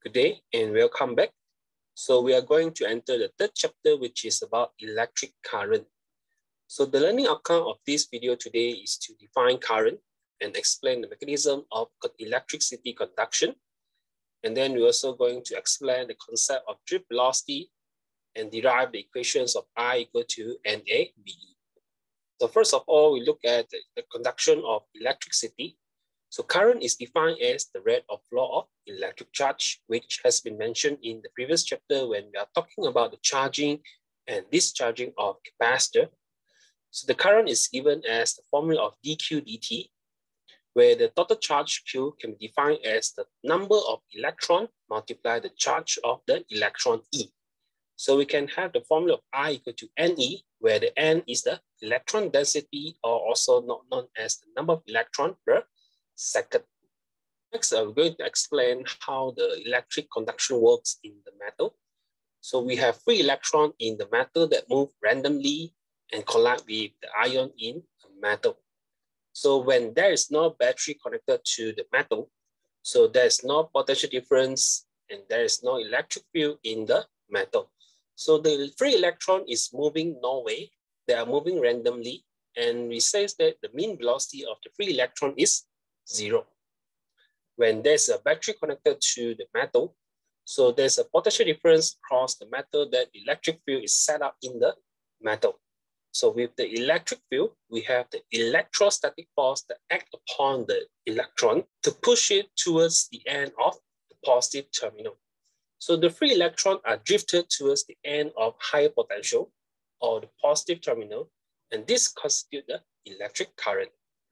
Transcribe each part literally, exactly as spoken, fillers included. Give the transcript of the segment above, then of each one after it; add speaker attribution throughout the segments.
Speaker 1: Good day and welcome back. So we are going to enter the third chapter, which is about electric current. So the learning outcome of this video today is to define current and explain the mechanism of electricity conduction. And then we're also going to explain the concept of drift velocity and derive the equations of I equal to nAve. So first of all, we look at the, the conduction of electricity. So current is defined as the rate of flow of electric charge, which has been mentioned in the previous chapter when we are talking about the charging and discharging of capacitor. So the current is given as the formula of dQ dt, where the total charge Q can be defined as the number of electron multiplied the charge of the electron E. So we can have the formula of I equal to nE, where the N is the electron density, or also not known as the number of electron per second. Next, I'm going to explain how the electric conduction works in the metal. So we have free electron in the metal that move randomly and collide with the ion in the metal. So when there is no battery connected to the metal, so there is no potential difference and there is no electric field in the metal. So the free electron is moving nowhere. They are moving randomly, and we say that the mean velocity of the free electron is zero. When there's a battery connected to the metal, so there's a potential difference across the metal that the electric field is set up in the metal. So with the electric field, we have the electrostatic force that act upon the electron to push it towards the end of the positive terminal. So the free electrons are drifted towards the end of higher potential or the positive terminal, and this constitutes the electric current.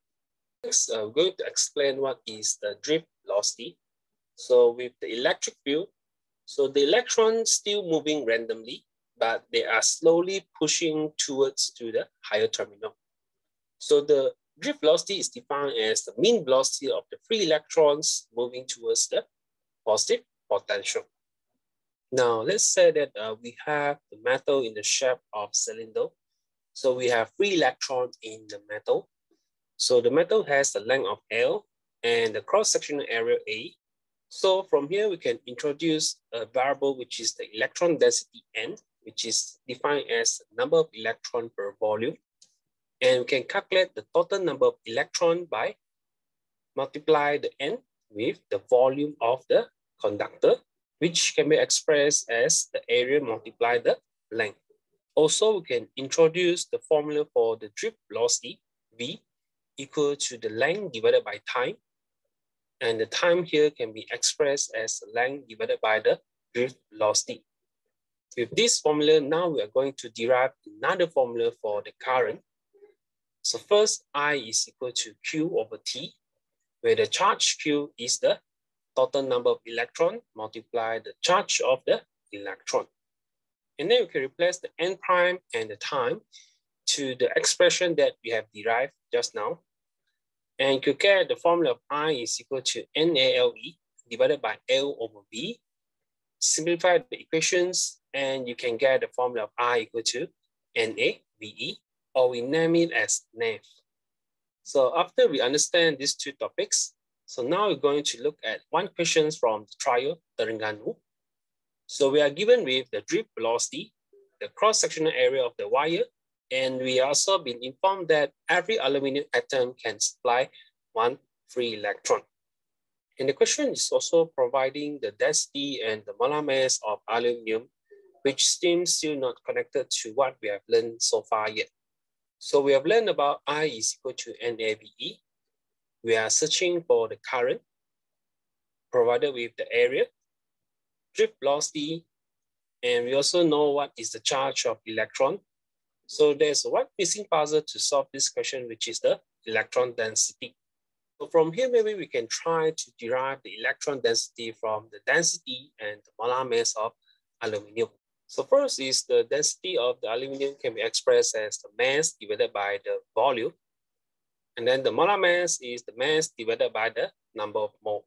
Speaker 1: Next, I'm going to explain what is the drift velocity. So with the electric field, so the electrons still moving randomly, but they are slowly pushing towards to the higher terminal. So the drift velocity is defined as the mean velocity of the free electrons moving towards the positive potential. Now, let's say that uh, we have the metal in the shape of cylinder. So we have free electrons in the metal. So the metal has the length of L and the cross-sectional area A. So from here, we can introduce a variable which is the electron density N, which is defined as the number of electrons per volume. And we can calculate the total number of electrons by multiply the N with the volume of the conductor, which can be expressed as the area multiplied the length. Also, we can introduce the formula for the drift velocity, V, equal to the length divided by time. And the time here can be expressed as the length divided by the drift velocity. With this formula, now we are going to derive another formula for the current. So first, I is equal to Q over T, where the charge Q is the total number of electrons multiply the charge of the electron. And then we can replace the N prime and the time to the expression that we have derived just now. And you could get the formula of I is equal to nAve divided by L over V. Simplify the equations and you can get the formula of I equal to nAve, or we name it as nAve. So after we understand these two topics, so now we're going to look at one question from the trial Terengganu. So we are given with the drift velocity, the cross-sectional area of the wire, and we also been informed that every aluminum atom can supply one free electron. And the question is also providing the density and the molar mass of aluminum, which seems still not connected to what we have learned so far yet. So we have learned about I is equal to nAve. We are searching for the current provided with the area, drift velocity, and we also know what is the charge of electron. So there's one missing puzzle to solve this question, which is the electron density. So from here, maybe we can try to derive the electron density from the density and the molar mass of aluminum. So first is the density of the aluminum can be expressed as the mass divided by the volume. And then the molar mass is the mass divided by the number of mole.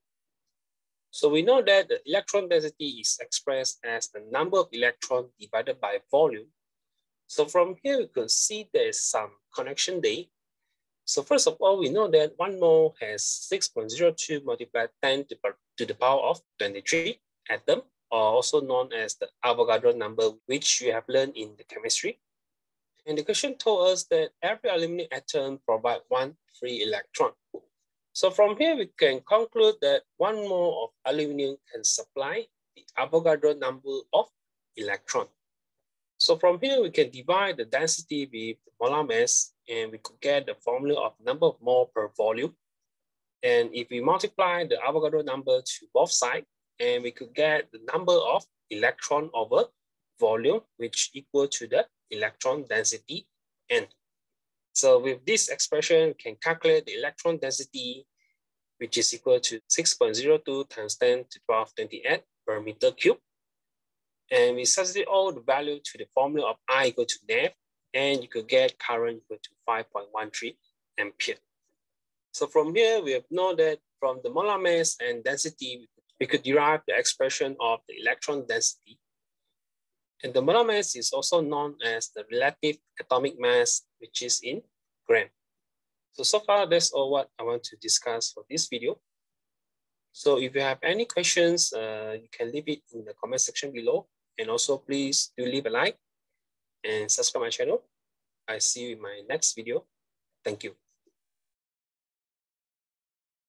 Speaker 1: So we know that the electron density is expressed as the number of electrons divided by volume. So from here, we could see there's some connection there. So first of all, we know that one mole has six point zero two multiplied ten to the power of twenty-three. atom, or also known as the Avogadro number, which you have learned in the chemistry. And the question told us that every aluminum atom provides one free electron. So from here, we can conclude that one mole of aluminum can supply the Avogadro number of electron. So from here, we can divide the density with the molar mass, and we could get the formula of number of mole per volume. And if we multiply the Avogadro number to both sides, and we could get the number of electron over volume, which equal to the electron density N. So with this expression, we can calculate the electron density, which is equal to six point zero two times ten to the power of twenty-eight per meter cube. And we substitute all the value to the formula of I equal to nAve, and you could get current equal to five point one three ampere. So from here, we have known that from the molar mass and density, we could derive the expression of the electron density. And the molar mass is also known as the relative atomic mass, which is in gram. So, so far, that's all what I want to discuss for this video. So if you have any questions, uh, you can leave it in the comment section below. And also, please do leave a like and subscribe my channel. I see you in my next video. Thank you.